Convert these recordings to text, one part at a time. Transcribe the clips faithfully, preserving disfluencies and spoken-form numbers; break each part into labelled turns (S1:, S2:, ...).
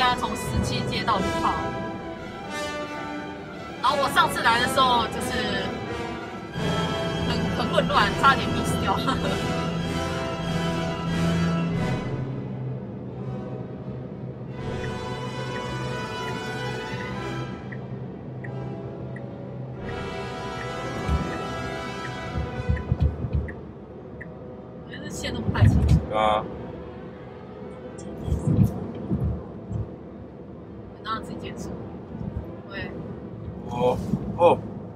S1: 在从十七接到一号。然后我上次来的时候就是很很混乱，差点 miss 掉。我觉得线都不太清楚。
S2: 啊。
S1: 让它自己减速。对。
S2: 哦哦。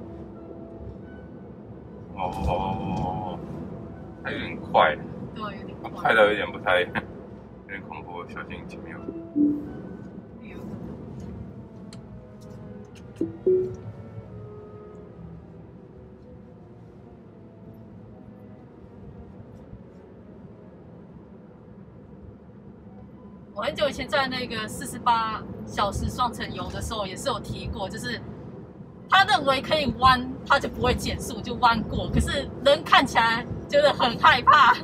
S2: 哦，还有点快。
S1: 对，有点快。
S2: 快到有点不太，有点恐怖，小心前面有。
S1: 我很久以前在那个四十八小时双层游的时候，也是有提过，就是他认为可以弯，他就不会减速，就弯过。可是人看起来觉得很害怕，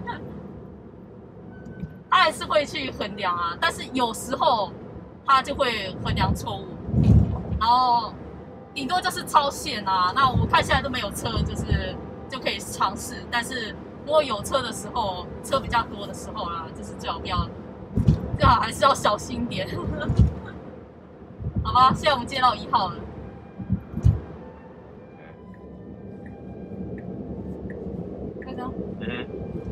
S1: 他还是会去衡量啊。但是有时候他就会衡量错误，然后顶多就是超线啊。那我看现在都没有车，就是就可以尝试。但是如果有车的时候，车比较多的时候啦，就是最好不要。最好还是要小心点，好吧？现在我们接到一号了，开张。
S2: 嗯。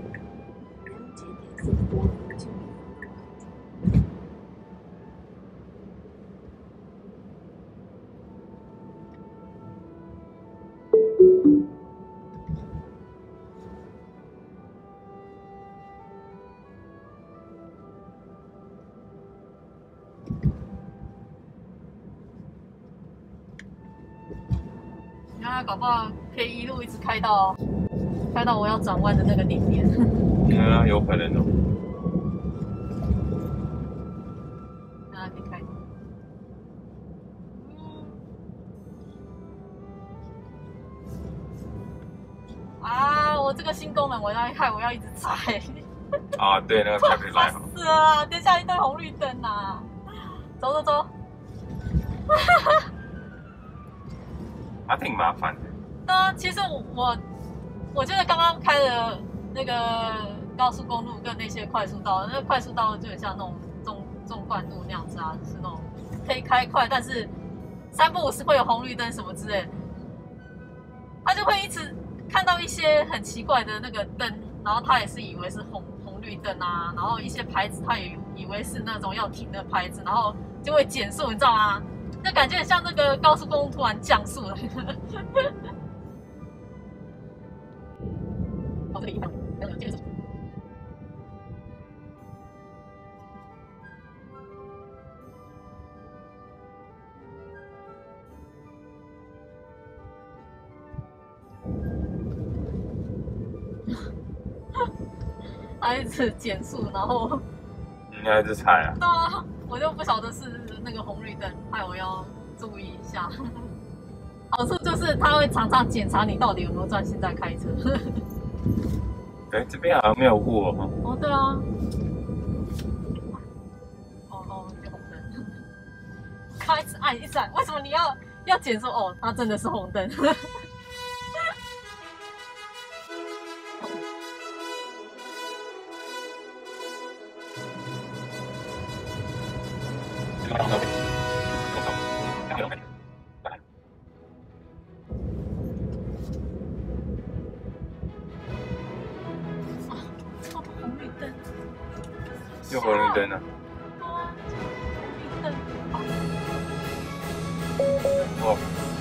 S1: 那搞不好可以一路一直开到开到我要转弯的那个顶点。
S2: 嗯啊，有可能哦。
S1: 那可以开。啊！我这个新功能，我要害我要一直踩。
S2: 啊，对，那个才可以来。
S1: 是啊，等下一堆红绿灯啊！走走走。
S2: 还挺麻烦的。
S1: 那其实我我觉得刚刚开的那个高速公路跟那些快速道，那个快速道就很像那种纵纵贯路那样子啊，就是那种可以开快，但是三不五时会有红绿灯什么之类的，他就会一直看到一些很奇怪的那个灯，然后他也是以为是红红绿灯啊，然后一些牌子他也以为是那种要停的牌子，然后就会减速，你知道吗？就感觉很像那个高速公路突然降速了。哦，这个一样，没有接着。他一直减速，然后
S2: 应该是踩啊。
S1: 对啊，我就不晓得是那个红绿灯，害我要注意一下。好处就是他会常常检查你到底有没有专心在开车。
S2: 哎，这边好像没有雾哦。
S1: 哦，对啊。哦哦，有红灯。他一直按一直按，为什么你要要减速？哦，它真的是红灯。
S2: 有红绿灯呢。哦。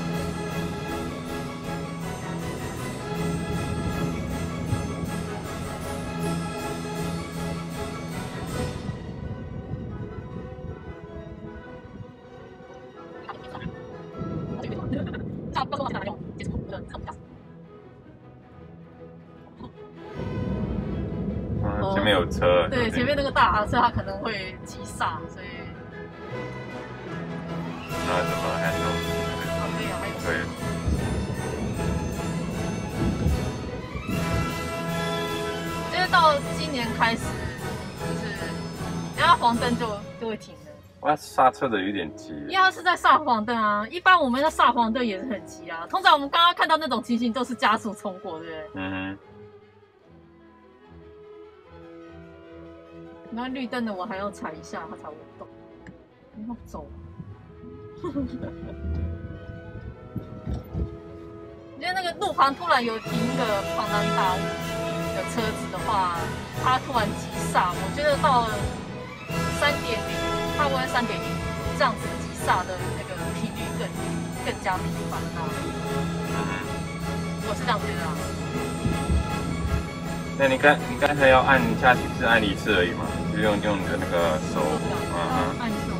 S2: 嗯，前面有车。
S1: 对，前面那个大卡车，它可能会急刹，所以。
S2: 那怎么还有？
S1: 啊，对啊，还有。
S2: 对。
S1: 我觉得到今年开始，就是，人家黄灯就就会停了。
S2: 我刹车的有点急。
S1: 因为它是在煞黄灯啊，一般我们的煞黄灯也是很急啊。通常我们刚刚看到那种情形都是加速冲过，对不对？
S2: 嗯哼。
S1: 然后绿灯的我还要踩一下，它才会动。你要走。因为那个路旁突然有停一个庞然大物的车子的话，它突然急刹，我觉得到了三点零，差不多三点零这样子急刹的那个频率更更加频繁啊。我是这样觉得啊。
S2: 那你刚你刚才要按下去是按一次而已嘛？就用用你的那个手，
S1: 啊啊，按一次，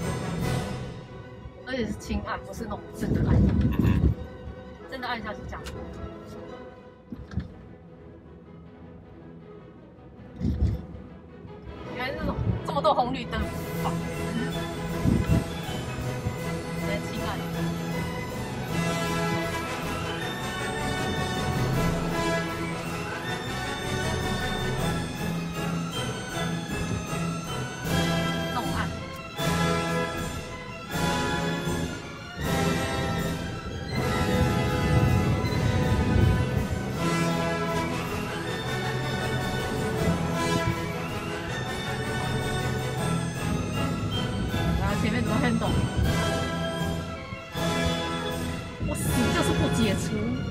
S1: 而且是轻按，不是那种真的按。
S2: 嗯
S1: 真的按下去这样。原来这种这么多红绿灯，好，来轻按。重按。前面怎么很懂？我死就是不解除。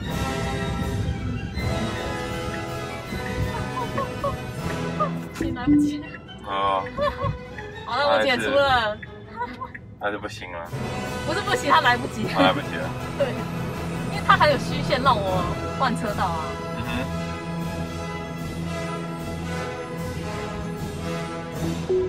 S1: 你来不及了。
S2: 哦。
S1: 好了，我解除了。
S2: 那就不行了。
S1: 不是不行，他来不及。
S2: 他来不及了。
S1: 对，因为他还有虚线让我换车道啊。嗯哼。